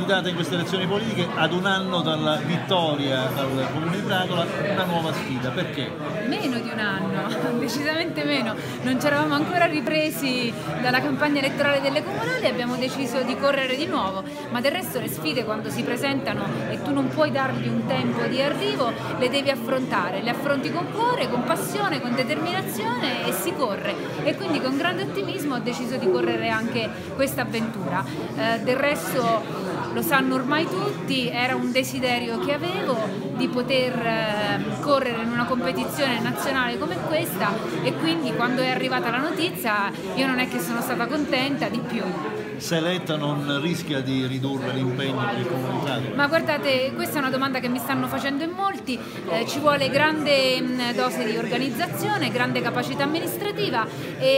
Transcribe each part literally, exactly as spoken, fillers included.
candidata in queste elezioni politiche, ad un anno dalla vittoria al Comune di Pradola, una nuova sfida. Perché? Meno di un anno, decisamente meno. Non ci eravamo ancora ripresi dalla campagna elettorale delle comunali, abbiamo deciso di correre di nuovo, ma del resto le sfide quando si presentano e tu non puoi dargli un tempo di arrivo, le devi affrontare, le affronti con cuore, con passione, con determinazione e si corre. E quindi con grande ottimismo ho deciso di correre anche questa avventura. Eh, del resto lo sanno ormai tutti, era un desiderio che avevo di poter eh, correre in una competizione nazionale come questa e quindi quando è arrivata la notizia io non è che sono stata contenta, di più. Se eletta non rischia di ridurre l'impegno per il Comune di Pradola? Ma guardate, questa è una domanda che mi stanno facendo in molti, eh, ci vuole grande mh, dose di organizzazione, grande capacità amministrativa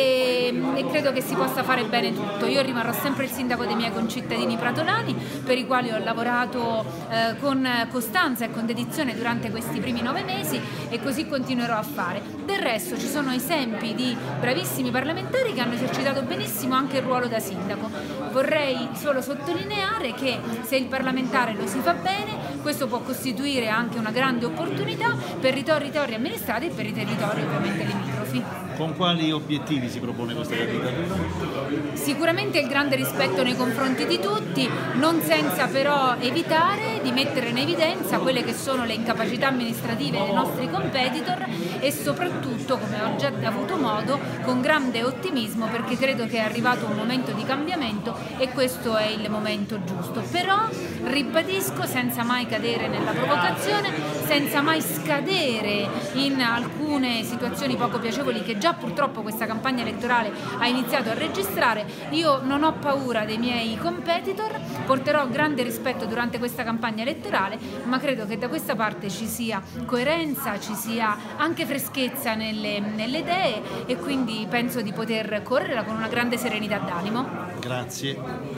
e, e credo che si possa fare bene tutto. Io rimarrò sempre il sindaco dei miei concittadini pratolani, per i quali ho lavorato eh, con costanza e con dedizione durante questi primi nove mesi e così continuerò a fare. Del resto ci sono esempi di bravissimi parlamentari che hanno esercitato benissimo anche il ruolo da sindaco. Vorrei solo sottolineare che se il parlamentare lo si fa bene, questo può costituire anche una grande opportunità per i territori amministrati e per i territori ovviamente limitrofi. Con quali obiettivi si propone questa candidatura? Sicuramente il grande rispetto nei confronti di tutti, non senza però evitare di mettere in evidenza quelle che sono le incapacità amministrative dei nostri competitor e soprattutto, come ho già avuto modo, con grande ottimismo perché credo che è arrivato un momento di cambiamento e questo è il momento giusto. Però ribadisco, senza mai cadere nella provocazione, senza mai scadere in alcune situazioni poco piacevoli che già purtroppo questa campagna elettorale ha iniziato a registrare, io non ho paura dei miei competitor, porterò grande rispetto durante questa campagna elettorale, ma credo che da questa parte ci sia coerenza, ci sia anche freschezza nelle, nelle idee e quindi penso di poter correre con una grande serenità d'animo. Grazie.